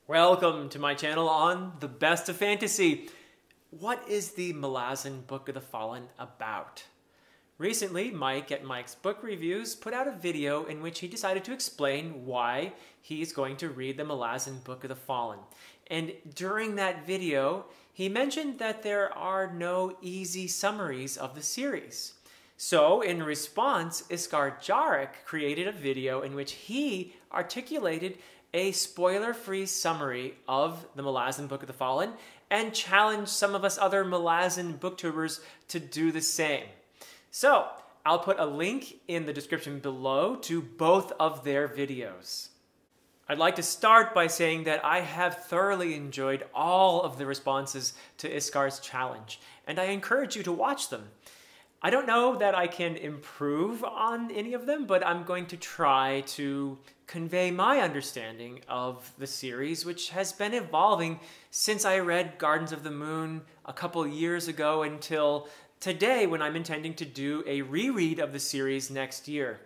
Welcome to my channel on the best of fantasy. What is the Malazan Book of the Fallen about? Recently, Mike at Mike's Book Reviews put out a video in which he decided to explain why he's going to read the Malazan Book of the Fallen. And during that video, he mentioned that there are no easy summaries of the series. So, in response, Iskar Jarek created a video in which he articulated a spoiler-free summary of the Malazan Book of the Fallen and challenged some of us other Malazan booktubers to do the same. So, I'll put a link in the description below to both of their videos. I'd like to start by saying that I have thoroughly enjoyed all of the responses to Iskar's challenge, and I encourage you to watch them. I don't know that I can improve on any of them, but I'm going to try to convey my understanding of the series, which has been evolving since I read Gardens of the Moon a couple years ago until today, when I'm intending to do a reread of the series next year.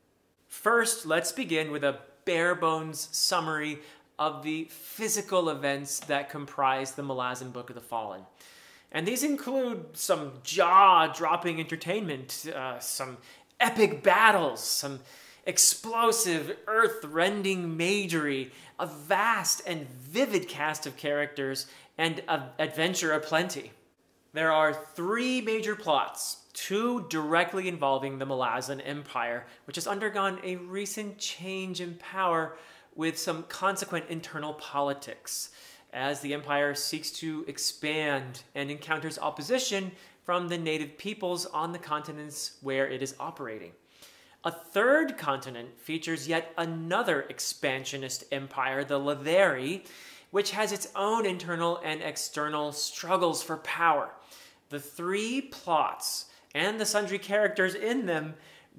First, let's begin with a bare-bones summary of the physical events that comprise the Malazan Book of the Fallen. And these include some jaw-dropping entertainment, some epic battles, some explosive, earth-rending magery, a vast and vivid cast of characters, and adventure aplenty. There are three major plots, two directly involving the Malazan Empire, which has undergone a recent change in power with some consequent internal politics, as the Empire seeks to expand and encounters opposition from the native peoples on the continents where it is operating. A third continent features yet another expansionist empire, the Leatheri, which has its own internal and external struggles for power. The three plots and the sundry characters in them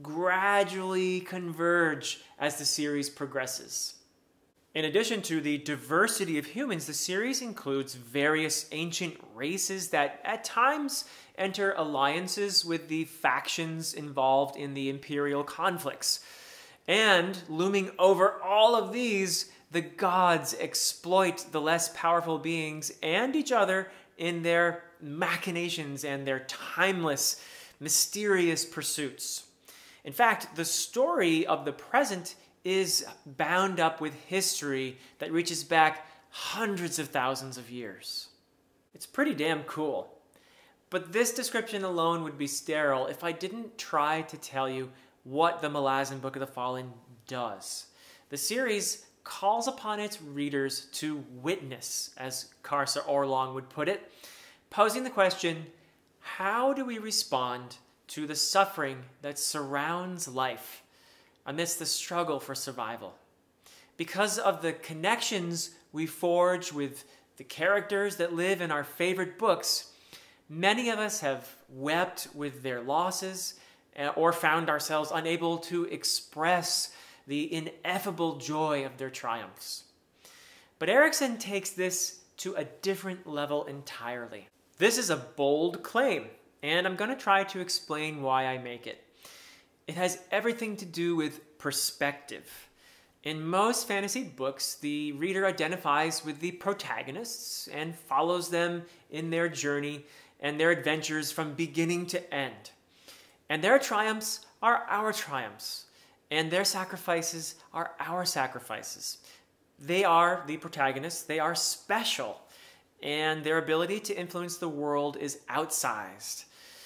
gradually converge as the series progresses. In addition to the diversity of humans, the series includes various ancient races that at times enter alliances with the factions involved in the imperial conflicts. And looming over all of these, the gods exploit the less powerful beings and each other in their machinations and their timeless, mysterious pursuits. In fact, the story of the present is bound up with history that reaches back hundreds of thousands of years. It's pretty damn cool. But this description alone would be sterile if I didn't try to tell you what the Malazan Book of the Fallen does. The series calls upon its readers to witness, as Karsa Orlong would put it, posing the question, how do we respond to the suffering that surrounds life amidst the struggle for survival? Because of the connections we forge with the characters that live in our favorite books, many of us have wept with their losses or found ourselves unable to express the ineffable joy of their triumphs. But Erikson takes this to a different level entirely. This is a bold claim, and I'm going to try to explain why I make it. It has everything to do with perspective. In most fantasy books, the reader identifies with the protagonists and follows them in their journey and their adventures from beginning to end. And their triumphs are our triumphs, and their sacrifices are our sacrifices. They are the protagonists, they are special, and their ability to influence the world is outsized.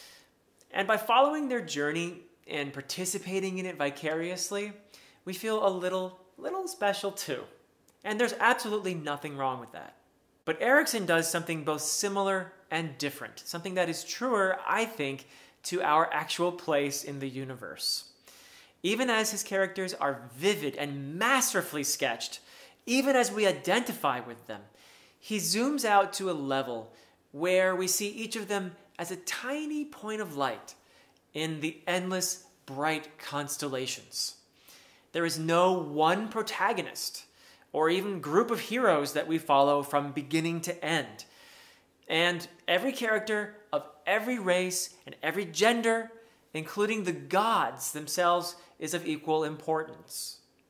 And by following their journey and participating in it vicariously, we feel a little special too. And there's absolutely nothing wrong with that. But Erikson does something both similar and different, something that is truer, I think, to our actual place in the universe. Even as his characters are vivid and masterfully sketched, even as we identify with them, he zooms out to a level where we see each of them as a tiny point of light in the endless bright constellations. There is no one protagonist or even group of heroes that we follow from beginning to end. And every character of every race and every gender, including the gods themselves, is of equal importance.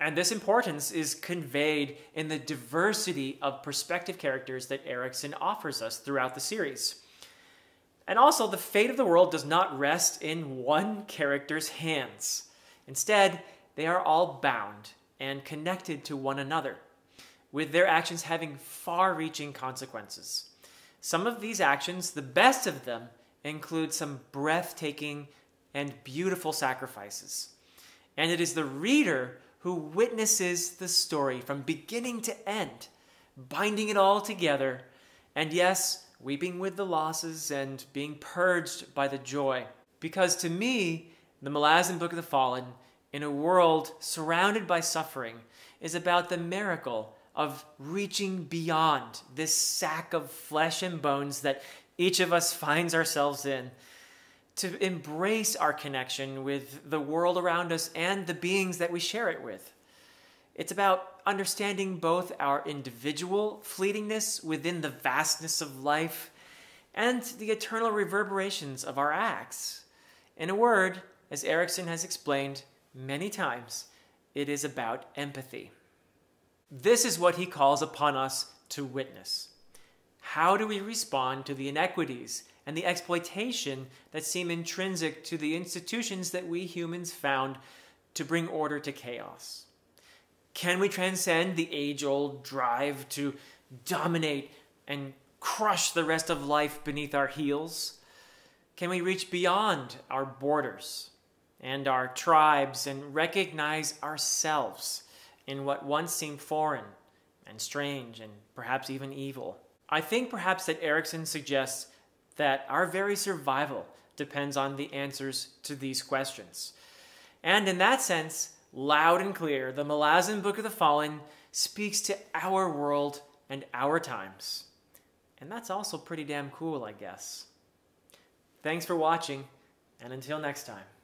And this importance is conveyed in the diversity of perspective characters that Erikson offers us throughout the series. And also, the fate of the world does not rest in one character's hands. Instead, they are all bound and connected to one another, with their actions having far-reaching consequences. Some of these actions, the best of them, include some breathtaking and beautiful sacrifices. And it is the reader who witnesses the story from beginning to end, binding it all together, and yes, weeping with the losses and being purged by the joy. Because to me, the Malazan Book of the Fallen, in a world surrounded by suffering, is about the miracle of reaching beyond this sack of flesh and bones that each of us finds ourselves in, to embrace our connection with the world around us and the beings that we share it with. It's about understanding both our individual fleetingness within the vastness of life and the eternal reverberations of our acts. In a word, as Erikson has explained many times, it is about empathy. This is what he calls upon us to witness. How do we respond to the inequities and the exploitation that seem intrinsic to the institutions that we humans found to bring order to chaos? Can we transcend the age-old drive to dominate and crush the rest of life beneath our heels? Can we reach beyond our borders and our tribes and recognize ourselves in what once seemed foreign and strange and perhaps even evil? I think perhaps that Erikson suggests that our very survival depends on the answers to these questions. And in that sense, loud and clear, the Malazan Book of the Fallen speaks to our world and our times. And that's also pretty damn cool, I guess. Thanks for watching, and until next time.